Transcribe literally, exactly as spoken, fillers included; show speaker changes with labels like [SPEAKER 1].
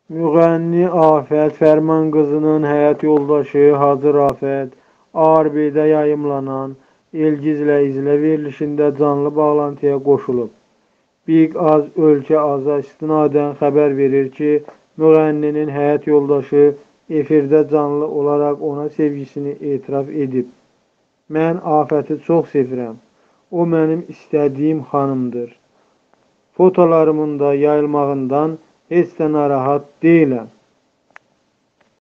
[SPEAKER 1] Müğənni Afət Fərman qızının həyat yoldaşı Hacı Rafət A R B-də yayımlanan Elgizlə İzlə verilişində canlı bağlantıya qoşulub. Big Az Ölkə Aza istinadən xəbər verir ki, müğənninin həyat yoldaşı efirdə canlı olaraq ona sevgisini etiraf edib. Mən Afəti çox sevirəm. O mənim istədiyim xanımdır. Fotolarımın da yayılmağından heç də narahat deyiləm.